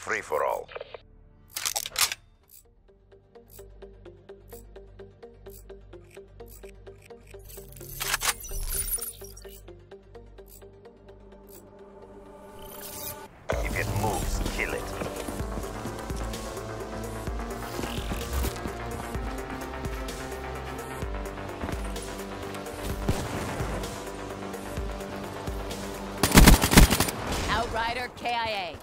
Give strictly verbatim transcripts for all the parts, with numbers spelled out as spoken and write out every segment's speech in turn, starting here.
free-for-all. If it moves, kill it. Outrider K I A.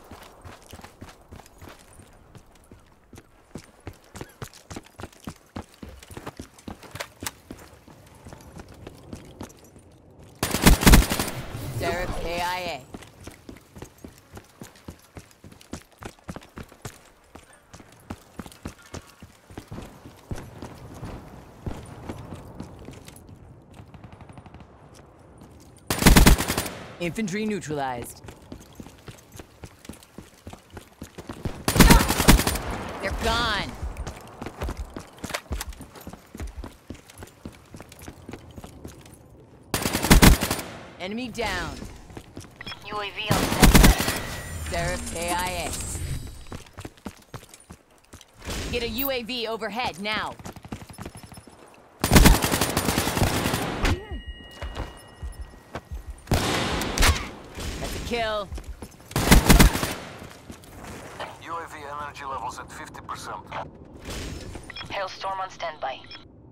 Derek K I A. Infantry neutralized. They're gone. Enemy down. U A V on standby. Seraph K I A. Get a U A V overhead now. That's a kill. U A V energy levels at fifty percent. Hailstorm on standby.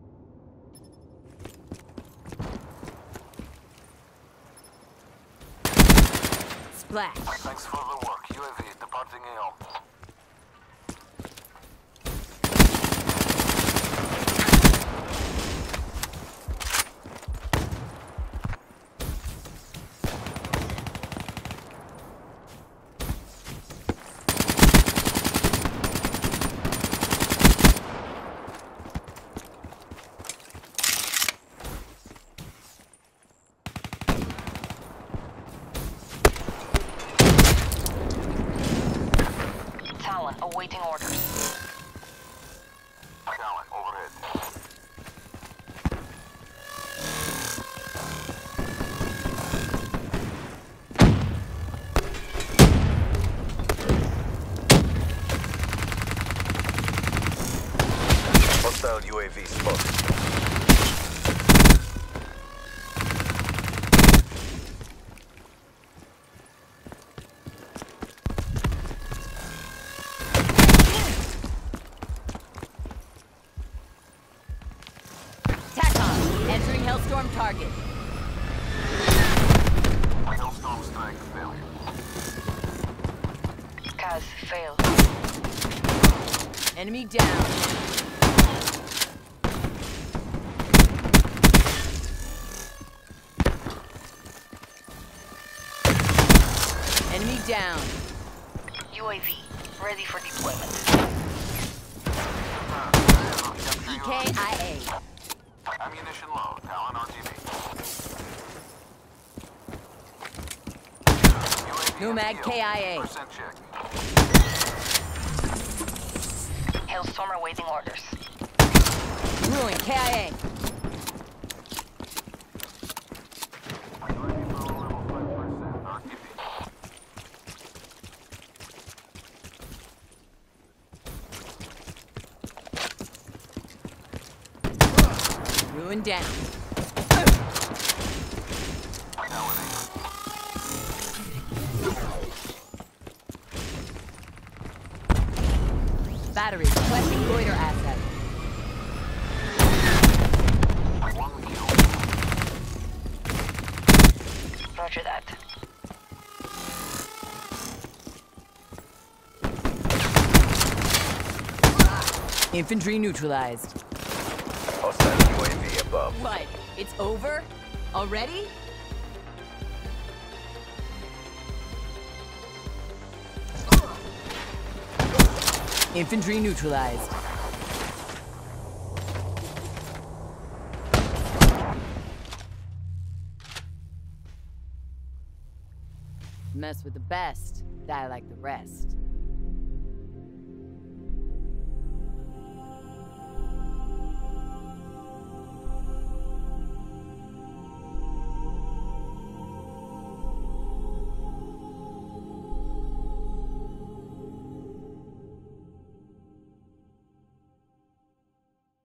Splash. Thanks for the work. U A V departing A O. Talon awaiting orders. Talon overhead. Hostile U A V spotted. TACOM. Entering Hellstorm target. Hailstorm strike failure. Kaz failed. Enemy down. Enemy down. U A V ready for deployment. E K I A. Ammunition low. Talon R G B. U A V Nomad M P O, K I A. percent check. Hailstorm awaiting orders. Ruin K I A. Ready for level five percent R G B. Ruin down. Battery requesting loiter asset. One kill. Roger that. Infantry neutralized. Hostile U A V above. What? It's over? Already? Infantry neutralized. Mess with the best, die like the rest.